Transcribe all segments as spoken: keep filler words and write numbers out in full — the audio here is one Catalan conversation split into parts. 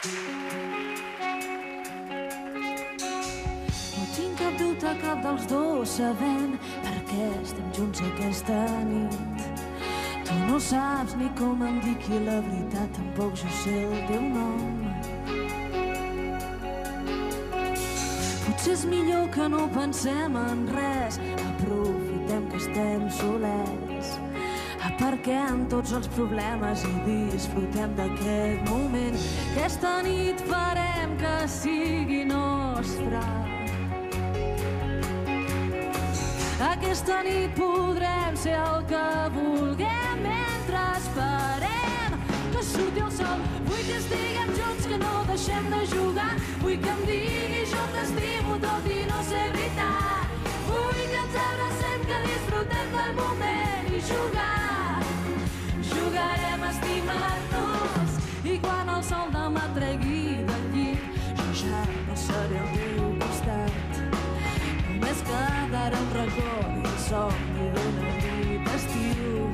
No tinc cap dubte, cap dels dos sabem per què estem junts aquesta nit. Tu no saps ni com em dic i la veritat tampoc jo sé el teu nom. Potser és millor que no pensem en res, aprofitem que estem solets, aparquem tots els problemes i disfrutem d'aquest moment. Aquesta nit farem que sigui nostra. Aquesta nit podrem ser el que vulguem mentre esperem que surti el sol. Vull que estiguem junts, que no deixem de jugar. Vull que em diguis jo t'estimo tot i no ser veritat. Vull que ens abracem, que disfrutem del moment i jugar. Jugarem a estimar-nos i quan el sol demà tregui del llit jo ja no seré al teu costat. Només quedarà un record i el somni d'una nit d'estiu.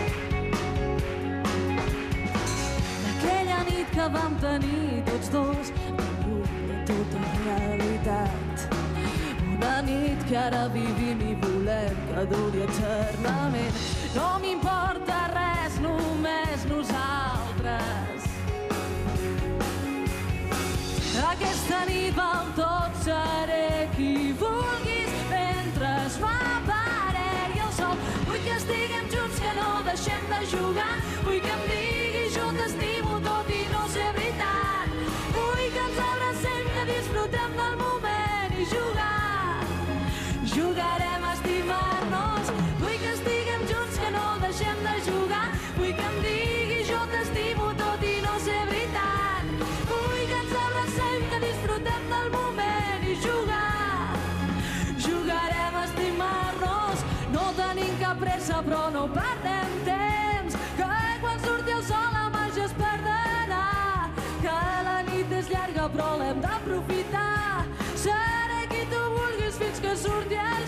D'aquella nit que vam tenir tots dos, ben lluny de tota realitat. Una nit que ara vivim i volem que duri eternament. No m'importa res, només nosaltres. Aquesta nit vam tots, seré qui vulguis mentre m'aparegui el sol. Vull que estiguem junts, que no deixem de jugar. Vull que em diguis jo t'estimo tot i no ser veritat. Vull que ens abracem, que disfrutem del moment i jugar. Jugarem a estimar-nos. Vull que estiguem junts, que no deixem de jugar. Vull que em diguis jo t'estimo tot i no ser veritat. Vull que ens abracem, que disfrutem del moment i jugar. Jugarem a estimar-nos. No tenim cap pressa però no perdem temps, que quan surti el sol la màgia es perdrà. Que la nit és llarga però l'hem d'aprofitar. Seré qui tu vulguis fins que surti el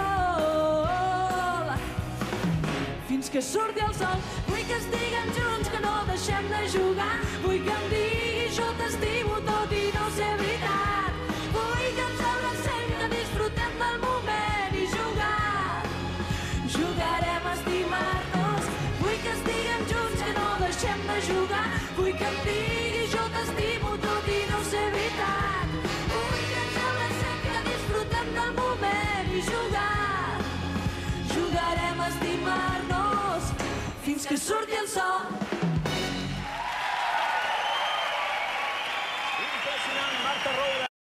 sol. Fins que surti el sol. Vull que estiguem junts, que no deixem de jugar. Vull que em diguis jo t'estimo tot i no ser veritat. Vull que ens abracem, que disfrutem del moment i jugar. Jugarem a estimar-nos. Vull que estiguem junts, que no deixem de jugar. Vull que em diguis jo t'estimo tot i no ser veritat. Vull que ens abracem, que disfrutem del moment i jugar. Jugarem a estimar-nos fins que surti el sol. Impressionant, Marta Roure.